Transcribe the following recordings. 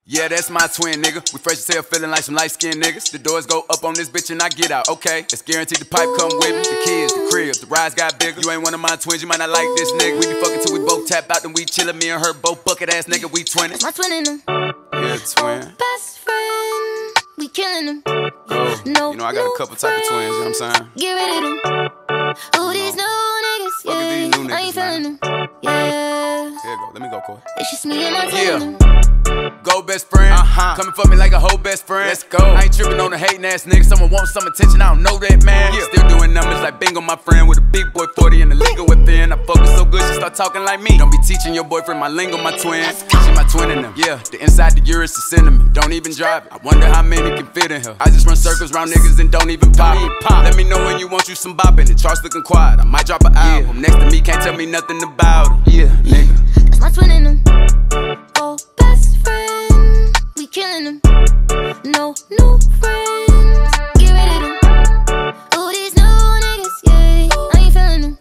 Yeah, that's my twin, nigga. We fresh as hell, feeling like some light-skinned niggas. The doors go up on this bitch and I get out, okay? It's guaranteed the pipe come with me. The kids, the crib, the rides got bigger. You ain't one of my twins, you might not like this nigga. We be fucking till we both tap out, then we chillin'. Me and her both bucket ass nigga, we twinnin'. My twinnin'. Yeah, twin. Best friend, we killin' them. Oh, no, you know I got a couple type of twins, you know what I'm saying? Get rid of them. Who these new niggas? Fuck is these new niggas, I ain't feelin' them. Yeah. Here you go, let me go, Coi. It's just me and my twinnin'. Go best friend, coming for me like a whole best friend. Let's go. I ain't tripping on the hating ass nigga. Someone wants some attention, I don't know that man. Still doing numbers like bingo, my friend, with a big boy 40 and the legal within. I focus so good, she start talking like me. Don't be teaching your boyfriend my lingo, my twin. She my twin in them. Yeah, the inside the uterus is cinnamon. Don't even drive it. I wonder how many can fit in her. I just run circles around niggas and don't even pop. Let me know when you want you some bopping. The charts looking quiet. I might drop an album. Next to me, can't tell me nothing about it. Yeah, nigga. That's my twin in them. Oh, best friend, we killin' them. No new friends, get rid of them. Who these new niggas? Yeah, I ain't feelin' them.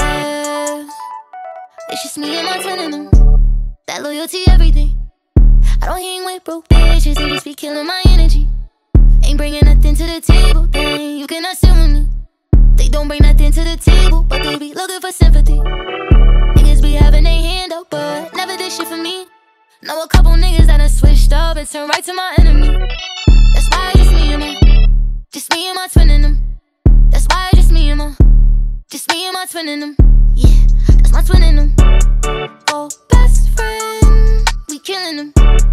Yeah, it's just me and my twin in them. That loyalty, everything. I don't hang with broke bitches, they just be killing my energy. Ain't bringing nothing to the table, then you cannot sit with me. They don't bring nothing to the table, but they be looking for sympathy. Niggas be having their hand up, but never did shit for me. Know a couple niggas that done switched up and turned right to my enemy. That's why it's just me and my twin in them. That's why it's just me and my twin in them. Yeah, that's my twin in them. Oh, best friend, we killin' them.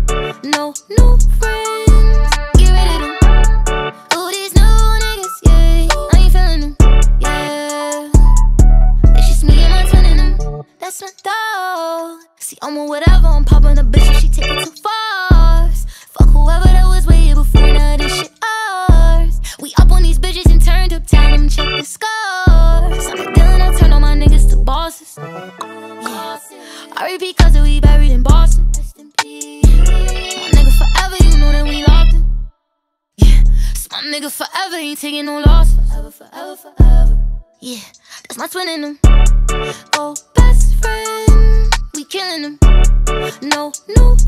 No new friends, get rid of them. Who these new niggas? Yeah, I ain't feelin' them. Yeah, it's just me and my twin in them. That's my dog. See, I'm on whatever, I'm poppin' a bitch if she take it too far. Fuck whoever that was way here before, now this shit ours. We up on these bitches and turned up, tell them check the scores. I'm a dealer, I turn all my niggas to bosses. Yeah, R.I.P. cause we buried in Boston. My nigga forever, you know that we locked in. Yeah, so my nigga forever, ain't taking no loss. Forever, forever, forever. Yeah, that's my twin in them. Oh, best friend, we killin' them. No new